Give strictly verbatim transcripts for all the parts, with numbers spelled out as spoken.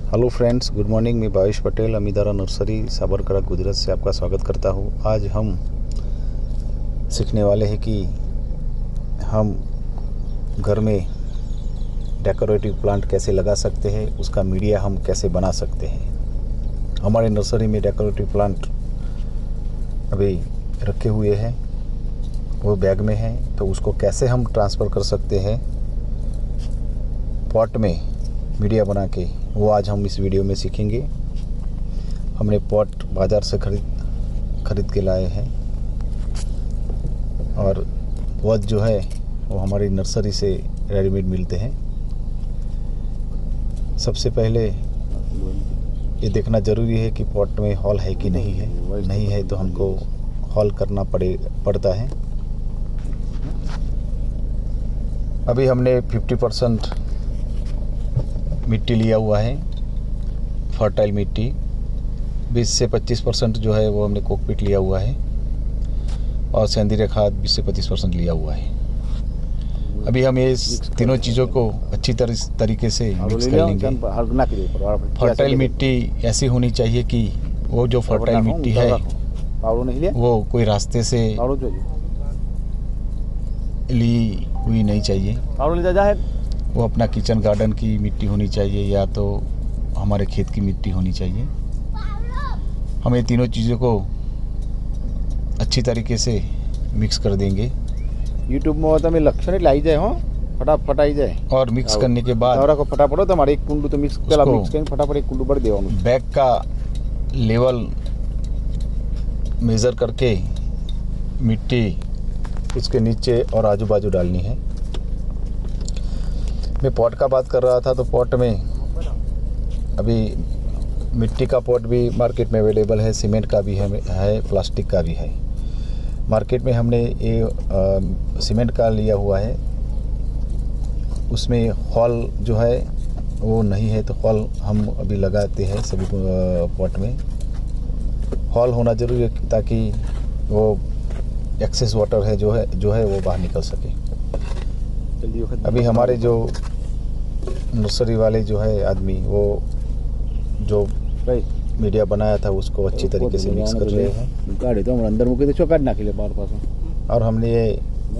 Hello friends, good morning. मैं Bhavesh Patel Amidara nursery Sabarkantha Gujarat से आपका स्वागत करता हूँ। आज हम सीखने वाले हैं कि हम घर में डेकोरेटिव प्लांट कैसे लगा सकते हैं, उसका मीडिया हम कैसे बना सकते हैं। हमारे नर्सरी में डेकोरेटिव प्लांट अभी रखे हुए हैं, वो बैग में है, तो उसको कैसे हम ट्रांसफ़र कर सकते हैं पॉट में मीडिया बना के, वो आज हम इस वीडियो में सीखेंगे। हमने पॉट बाज़ार से खरीद खरीद के लाए हैं और पॉट जो है वो हमारी नर्सरी से रेडीमेड मिलते हैं। सबसे पहले ये देखना ज़रूरी है कि पॉट में हॉल है कि नहीं है। नहीं है तो हमको हॉल करना पड़े पड़ता है। अभी हमने पचास परसेंट मिट्टी लिया हुआ है, फर्टाइल मिट्टी। बीस से पच्चीस परसेंट जो है वो हमने कोकपीट लिया हुआ है और सेंद्रीय खाद बीस से पच्चीस परसेंट लिया हुआ है। अभी हम ये तीनों चीज़ों को अच्छी तरह तरीके से मिक्स कर लेंगे। फर्टाइल मिट्टी ऐसी होनी चाहिए कि वो जो फर्टाइल मिट्टी है वो कोई रास्ते से ली हुई नहीं चाहिए। वो अपना किचन गार्डन की मिट्टी होनी चाहिए या तो हमारे खेत की मिट्टी होनी चाहिए। हम ये तीनों चीज़ों को अच्छी तरीके से मिक्स कर देंगे। यूट्यूब में तमें लक्षण એટલે આવી જાય હો ફટાફટ આવી જાય। और मिक्स करने के बाद તારા को फटाफट તમારે एक कुंडू तो मिक्स પેલા मिक्स કરીને फटाफट एक कुंडू भर देવાનું। बैग का लेवल मेज़र करके मिट्टी उसके नीचे और आजू बाजू डालनी है। मैं पॉट का बात कर रहा था, तो पॉट में अभी मिट्टी का पॉट भी मार्केट में अवेलेबल है, सीमेंट का भी है, है प्लास्टिक का भी है। मार्केट में हमने ये आ, सीमेंट का लिया हुआ है, उसमें हॉल जो है वो नहीं है, तो हॉल हम अभी लगाते हैं सभी पॉट में। हॉल होना ज़रूरी है ताकि वो एक्सेस वाटर है जो है जो है वो बाहर निकल सके। अभी हमारे जो नर्सरी वाले जो है आदमी, वो जो मीडिया बनाया था उसको अच्छी तरीके से मिक्स कर रहे हैं। गाड़ी तो हम अंदर मुके तो चौकाट ना खिले बाहर पास। और हमने ये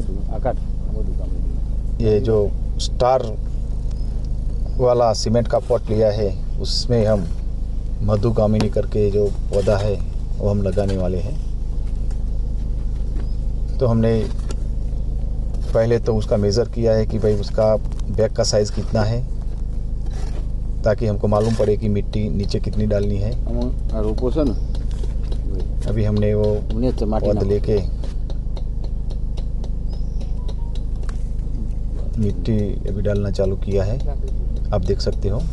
ये जो स्टार वाला सीमेंट का पॉट लिया है, उसमें हम मधुकामिनी करके जो पौधा है वो हम लगाने वाले हैं। तो हमने पहले तो उसका मेज़र किया है कि भाई उसका बैग का साइज़ कितना है, ताकि हमको मालूम पड़े कि मिट्टी नीचे कितनी डालनी है। अभी हमने वो पौध लेके मिट्टी अभी डालना चालू किया है, आप देख सकते हो।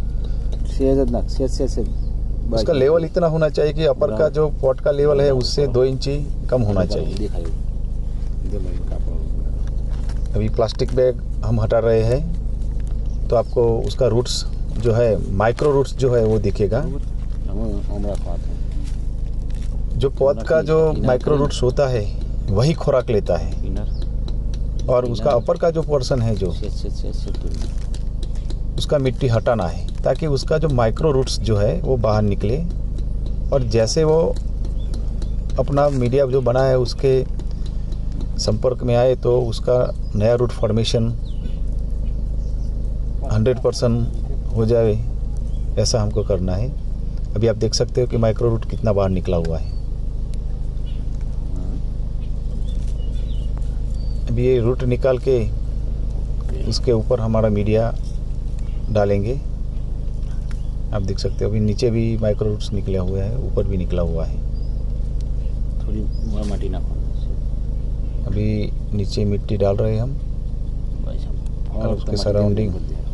उसका लेवल इतना होना चाहिए कि अपर का जो पॉट का लेवल है उससे दो इंची कम होना चाहिए। अभी प्लास्टिक बैग हम हटा रहे हैं, तो आपको उसका रूट्स जो है, माइक्रो रूट्स जो है वो दिखेगा। जो पौध का जो माइक्रो रूट्स होता है वही खुराक लेता है, और उसका अपर का जो पोर्शन है जो उसका मिट्टी हटाना है, ताकि उसका जो माइक्रो रूट्स जो है वो बाहर निकले, और जैसे वो अपना मीडिया जो बना है उसके संपर्क में आए तो उसका नया रूट फॉर्मेशन हंड्रेड परसेंट हो जाए, ऐसा हमको करना है। अभी आप देख सकते हो कि माइक्रो रूट कितना बाहर निकला हुआ है। अभी ये रूट निकाल के उसके ऊपर हमारा मीडिया डालेंगे। आप देख सकते हो अभी नीचे भी माइक्रो रूट्स निकले हुए हैं, ऊपर भी निकला हुआ है। थोड़ी माटी ना अभी नीचे मिट्टी डाल रहे हैं हम, और उसके सराउंडिंग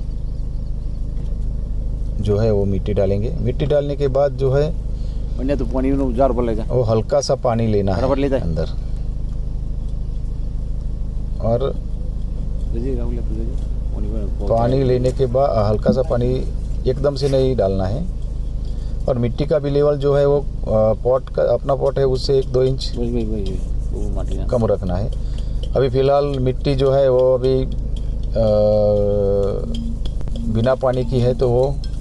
जो है वो मिट्टी डालेंगे। मिट्टी डालने के बाद जो है तो पानी वो हल्का सा पानी लेना है अंदर, और पानी लेने के बाद हल्का सा पानी एकदम से नहीं डालना है। और मिट्टी का भी लेवल जो है वो पॉट का अपना पॉट है उससे एक दो इंच कम रखना है। अभी फ़िलहाल मिट्टी जो है वो अभी आ, बिना पानी की है, तो वो